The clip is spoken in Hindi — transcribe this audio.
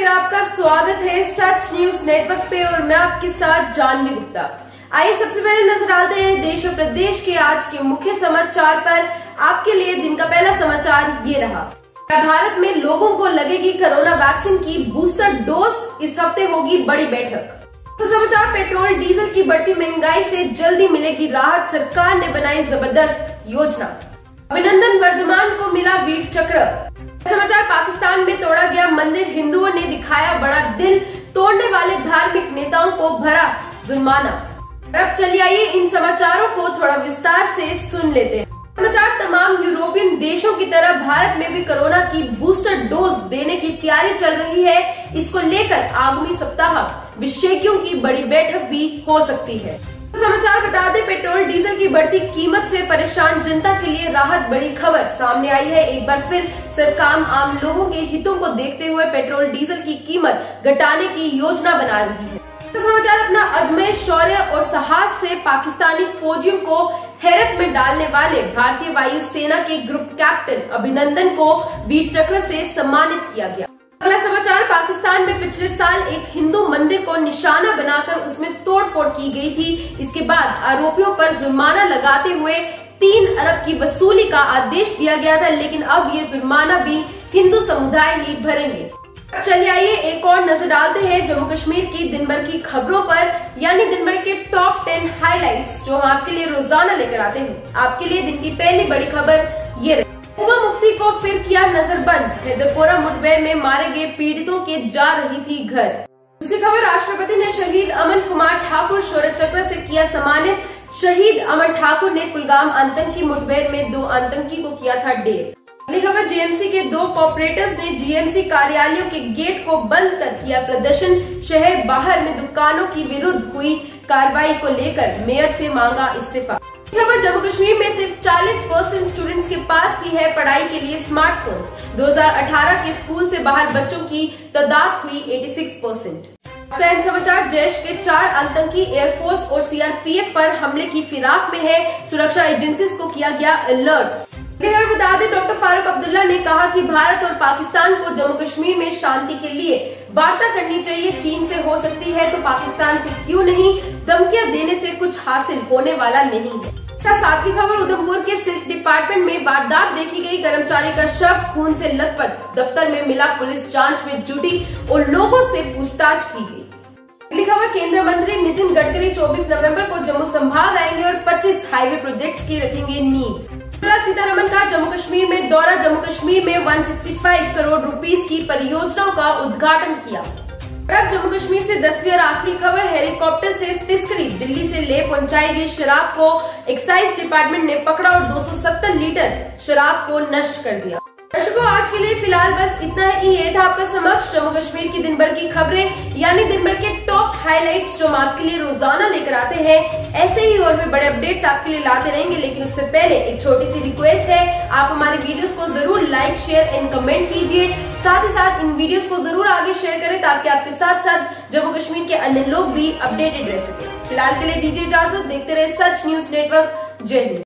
आपका स्वागत है सच न्यूज नेटवर्क पे और मैं आपके साथ जानवी गुप्ता। आइए सबसे पहले नजर डालते हैं देश और प्रदेश के आज के मुख्य समाचार पर। आपके लिए दिन का पहला समाचार ये रहा। भारत में लोगों को लगेगी कोरोना वैक्सीन की बूस्टर डोज, इस हफ्ते होगी बड़ी बैठक। तो समाचार पेट्रोल डीजल की बढ़ती महंगाई से जल्दी मिलेगी राहत, सरकार ने बनाई जबरदस्त योजना। अभिनंदन वर्धमान को मिला वीर चक्र। समाचार पाकिस्तान में तोड़ा गया मंदिर, हिंदुओं ने दिखाया बड़ा दिल, तोड़ने वाले धार्मिक नेताओं को भरा जुर्माना। अब चलिए आइए इन समाचारों को थोड़ा विस्तार से सुन लेते हैं। समाचार तमाम यूरोपियन देशों की तरह भारत में भी कोरोना की बूस्टर डोज देने की तैयारी चल रही है। इसको लेकर आगामी सप्ताह विशेषज्ञों की बड़ी बैठक भी हो सकती है। तो समाचार बता दें, पेट्रोल डीजल की बढ़ती कीमत से परेशान जनता के लिए राहत बड़ी खबर सामने आई है। एक बार फिर सरकार आम लोगों के हितों को देखते हुए पेट्रोल डीजल की कीमत घटाने की योजना बना रही है। तो समाचार अपना अदम्य शौर्य और साहस से पाकिस्तानी फौजियों को हैरत में डालने वाले भारतीय वायुसेना के ग्रुप कैप्टन अभिनंदन को वीर चक्र से सम्मानित किया गया। अगला समाचार, पाकिस्तान में पिछले साल एक हिंदू मंदिर को निशाना बनाकर उसमें तोड़फोड़ की गई थी। इसके बाद आरोपियों पर जुर्माना लगाते हुए 3 अरब की वसूली का आदेश दिया गया था, लेकिन अब ये जुर्माना भी हिंदू समुदाय ही भरेंगे। चलिए आइए एक और नजर डालते हैं जम्मू कश्मीर की दिन भर की खबरों पर, यानी दिन भर के टॉप 10 हाइलाइट्स जो हम आपके लिए रोजाना लेकर आते हैं। आपके लिए दिन की पहली बड़ी खबर ये रही। उमा मुफ्ती को फिर किया नजरबंद, हैदरपोरा मुठभेड़ में मारे गए पीड़ितों के जा रही थी घर। दूसरी खबर, राष्ट्रपति ने शहीद अमन कुमार ठाकुर शौर्य चक्र से किया सम्मानित। शहीद अमन ठाकुर ने कुलगाम आतंकी मुठभेड़ में 2 आतंकी को किया था ढेर। अगली खबर, जेएमसी के 2 कॉर्पोरेटर्स ने जीएमसी कार्यालयों के गेट को बंद कर किया प्रदर्शन। शहर बाहर में दुकानों की विरुद्ध हुई कार्रवाई को लेकर मेयर से मांगा इस्तीफा। खबर, जम्मू कश्मीर में सिर्फ 40% स्टूडेंट्स के पास ही है पढ़ाई के लिए स्मार्टफोन्स। 2018 के स्कूल से बाहर बच्चों की तादाद हुई 86%। समाचार, जैश के 4 आतंकी एयरफोर्स और सीआरपीएफ पर हमले की फिराक में है। सुरक्षा एजेंसीज को किया गया अलर्ट। बता दें, डॉक्टर फारूक अब्दुल्ला ने कहा कि भारत और पाकिस्तान को जम्मू कश्मीर में शांति के लिए वार्ता करनी चाहिए। चीन से हो सकती है तो पाकिस्तान से क्यों नहीं, धमकियां देने से कुछ हासिल होने वाला नहीं है। 7वीं खबर, उधमपुर के सिल्क डिपार्टमेंट में वारदात देखी गई, कर्मचारी का शव खून से लथपथ, दफ्तर में मिला, पुलिस जांच में जुटी और लोगों से पूछताछ की गई। अगली खबर, केंद्रीय मंत्री नितिन गडकरी 24 नवंबर को जम्मू संभाग आएंगे और 25 हाईवे प्रोजेक्ट्स की रखेंगे नींव। सीतारमण का जम्मू कश्मीर में दौरा, जम्मू कश्मीर में 165 करोड़ रुपीस की परियोजनाओं का उद्घाटन किया। अब जम्मू कश्मीर से 10वीं और आखिरी खबर, हेलीकॉप्टर से तस्करी, दिल्ली से ले पहुंचाई गई शराब को एक्साइज डिपार्टमेंट ने पकड़ा और 270 लीटर शराब को नष्ट कर दिया। दर्शकों, आज के लिए फिलहाल बस इतना ही। ये था आपका समक्ष जम्मू कश्मीर की दिन भर की खबरें, यानी दिन भर के टॉप हाइलाइट्स जो हम आपके लिए रोजाना लेकर आते हैं। ऐसे ही और भी बड़े अपडेट्स आपके लिए लाते रहेंगे, लेकिन उससे पहले एक छोटी सी रिक्वेस्ट है, आप हमारी वीडियोस को जरूर लाइक, शेयर एंड कमेंट कीजिए। साथ ही साथ इन वीडियोस को जरूर आगे शेयर करें ताकि आपके साथ साथ जम्मू कश्मीर के अन्य लोग भी अपडेटेड रह सके। फिलहाल के लिए दीजिए इजाजत, देखते रहे सच न्यूज नेटवर्क। जय हिंद।